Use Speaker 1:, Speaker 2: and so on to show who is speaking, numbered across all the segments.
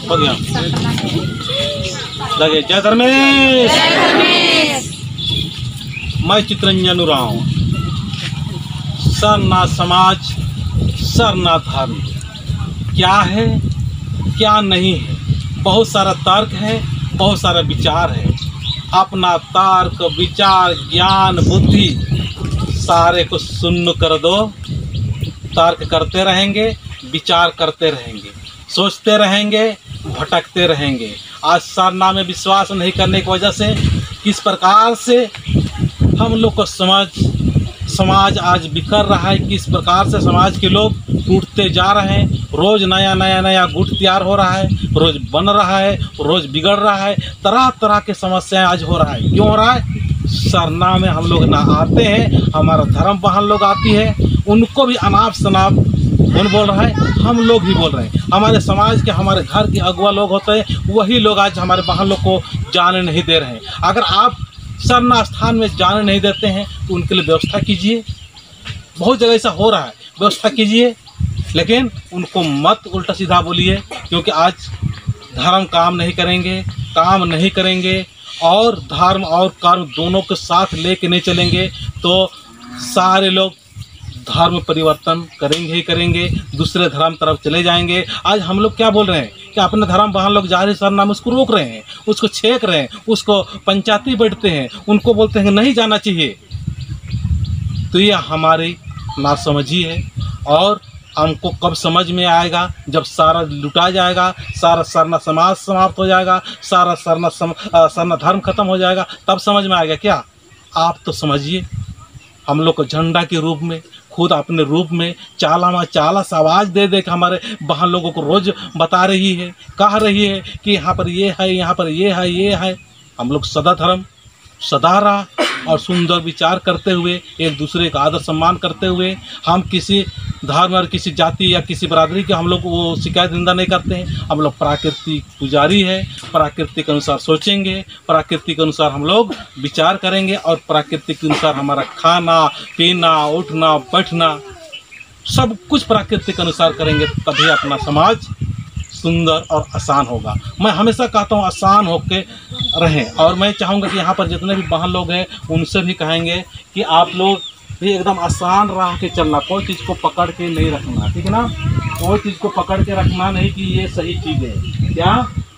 Speaker 1: हो गया। लगे जय धर्मेश। मैं चित्रंजन उरांव। सरनाथ समाज, सरनाथ धर्म क्या है क्या नहीं है, बहुत सारा तर्क है, बहुत सारा विचार है। अपना तर्क विचार ज्ञान बुद्धि सारे को शून्य कर दो। तर्क करते रहेंगे, विचार करते रहेंगे, सोचते रहेंगे, भटकते रहेंगे। आज सरनाथ में विश्वास नहीं करने की वजह से किस प्रकार से हम लोग को समाज आज बिखर रहा है, किस प्रकार से समाज के लोग टूटते जा रहे हैं। रोज़ नया गुट तैयार हो रहा है, रोज़ बन रहा है, रोज़ बिगड़ रहा है। तरह तरह के समस्याएं आज हो रहा है। क्यों हो रहा है? सरनाथ में हम लोग ना आते हैं, हमारा धर्म बहन लोग आती है, उनको भी अनाप शनाप कौन बोल रहा है? हम लोग ही बोल रहे हैं। हमारे समाज के, हमारे घर के अगुआ लोग होते हैं, वही लोग आज हमारे बहन लोग को जाने नहीं दे रहे हैं। अगर आप सरनाथ स्थान में जाने नहीं देते हैं तो उनके लिए व्यवस्था कीजिए। बहुत जगह ऐसा हो रहा है, व्यवस्था कीजिए, लेकिन उनको मत उल्टा सीधा बोलिए, क्योंकि आज धर्म काम नहीं करेंगे और धर्म और कर्म दोनों के साथ लेके नहीं चलेंगे तो सारे लोग धर्म परिवर्तन करेंगे ही करेंगे, दूसरे धर्म तरफ चले जाएंगे। आज हम लोग क्या बोल रहे हैं कि अपने धर्म बहन लोग जा रहे सरनाथ, उसको रोक रहे हैं, उसको छेक रहे हैं, उसको पंचायती बैठते हैं, उनको बोलते हैं नहीं जाना चाहिए। तो ये हमारी नासमझी है और हमको कब समझ में आएगा? जब सारा लुटा जाएगा, सारा सरनाथ समाज समाप्त हो जाएगा, सारा सरनाथ धर्म खत्म हो जाएगा, तब समझ में आएगा। क्या आप तो समझिए, हम लोग को झंडा के रूप में, खुद अपने रूप में चाला सा आवाज़ दे के हमारे बहन लोगों को रोज़ बता रही है, कह रही है कि यहाँ पर ये है, यहाँ पर ये है। हम लोग सदा धर्म, सदा राह और सुंदर विचार करते हुए, एक दूसरे का आदर सम्मान करते हुए, हम किसी धर्म और किसी जाति या किसी बरादरी के हम लोग वो शिकायत निंदा नहीं करते हैं। हम लोग प्राकृतिक पुजारी है, प्रकृति के अनुसार सोचेंगे, प्रकृति के अनुसार हम लोग विचार करेंगे और प्रकृति के अनुसार हमारा खाना पीना उठना बैठना सब कुछ प्रकृति के अनुसार करेंगे, तभी अपना समाज सुंदर और आसान होगा। मैं हमेशा कहता हूँ आसान होके रहें, और मैं चाहूँगा कि यहाँ पर जितने भी बहन लोग हैं उनसे भी कहेंगे कि आप लोग भी एकदम आसान राह के चलना, कोई चीज़ को पकड़ के नहीं रखना, ठीक है ना? कोई चीज़ को पकड़ के रखना नहीं कि ये सही चीज़ है, क्या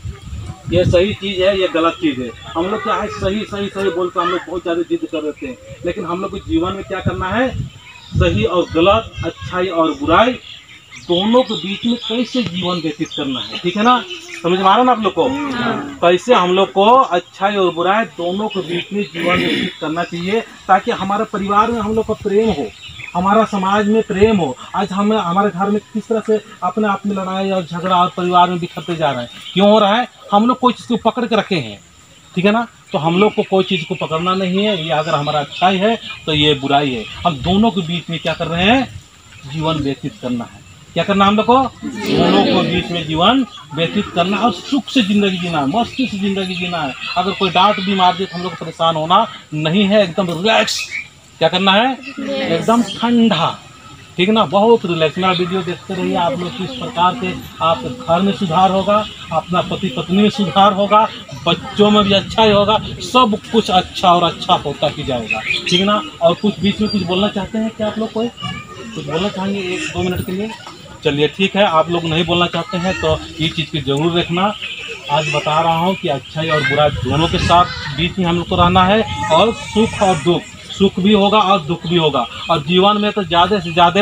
Speaker 1: ये सही चीज़ है, ये गलत चीज़ है। हम लोग क्या है सही बोलते हम लोग बहुत ज़्यादा जिद कर देते हैं, लेकिन हम लोग को जीवन में क्या करना है? सही और गलत, अच्छाई और बुराई दोनों के बीच में कैसे जीवन व्यतीत करना है, ठीक है ना? समझ में आ रहा ना आप लोग को? कैसे हम लोग को अच्छाई और बुराई दोनों के बीच में जीवन व्यतीत करना चाहिए, ताकि हमारे परिवार में हम लोग का प्रेम हो, हमारा समाज में प्रेम हो। आज हम हमारे घर में किस तरह से अपने आप में लड़ाई और झगड़ा और परिवार में बिखरते जा रहे हैं, क्यों हो रहा है? हम लोग कोई चीज़ को पकड़ के रखे हैं, ठीक है ना? तो हम लोग को कोई चीज़ को पकड़ना नहीं है। ये अगर हमारा अच्छाई है तो ये बुराई है। हम दोनों के बीच में क्या कर रहे हैं? जीवन व्यतीत करना है। क्या करना हम लोग को? दोनों को बीच में जीवन व्यतीत करना और सुख से ज़िंदगी जीना है, मस्ती से ज़िंदगी जीना है। अगर कोई डांट भी मार दे तो हम लोग को परेशान होना नहीं है, एकदम रिलैक्स। क्या करना है? एकदम ठंडा, ठीक ना? बहुत रिलैक्स। मेरा वीडियो देखते रहिए, आप लोग किस प्रकार से आपके घर में सुधार होगा, अपना पति पत्नी में सुधार होगा, बच्चों में भी अच्छा ही होगा, सब कुछ अच्छा और अच्छा होता ही जाएगा, ठीक ना? और कुछ बीच में कुछ बोलना चाहते हैं क्या आप लोग? कोई कुछ बोलना चाहेंगे 1-2 मिनट के लिए? चलिए ठीक है, आप लोग नहीं बोलना चाहते हैं तो ये चीज़ की ज़रूर रखना। आज बता रहा हूँ कि अच्छाई और बुराई दोनों के साथ बीच में हम लोग को रहना है, और सुख और दुख, सुख भी होगा और दुख भी होगा। और जीवन में तो ज़्यादा से ज़्यादा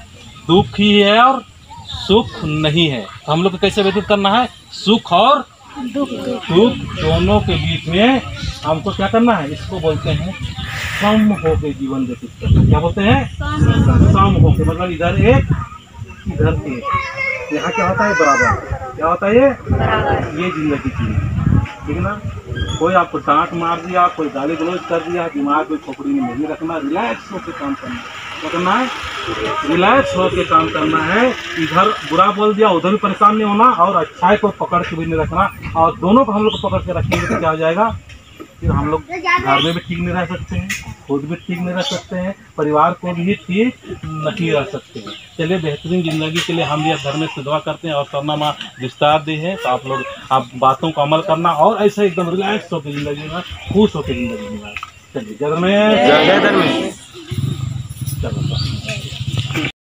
Speaker 1: दुख ही है और सुख नहीं है। तो हम लोग को कैसे व्यतीत करना है? सुख और दुख दोनों के बीच में हमको क्या करना है? इसको बोलते हैं सम होके जीवन व्यतीत करना। क्या बोलते हैं? सम होके, मतलब इधर एक इधर एक। यहाँ क्या होता है? बराबर। क्या होता है? ये जिंदगी की, ठीक है ना? कोई आपको डांट मार दिया, कोई गाली गलौज कर दिया, दिमाग में खोपड़ी में नहीं रखना, रिलैक्स होकर काम करना है। क्या करना है? रिलैक्स होकर काम करना है। इधर बुरा बोल दिया उधर भी परेशान नहीं होना, और अच्छाई को पकड़ के भी नहीं रखना। और दोनों को हम लोग को पकड़ के रखेंगे तो क्या हो जाएगा? फिर हम लोग घर में भी ठीक नहीं रह सकते हैं, खुद भी ठीक नहीं रह सकते हैं, परिवार को भी ठीक नहीं रह सकते हैं। चलिए बेहतरीन ज़िंदगी के लिए हम यह घर में दुआ करते हैं और सरनामा विस्तार दी है। तो आप लोग आप बातों को अमल करना और ऐसे एकदम रिलैक्स होकर ज़िंदगी में, खुश होकर ज़िंदगी में। चलिए जय धर्मेश, जय धर्मेश। चलो।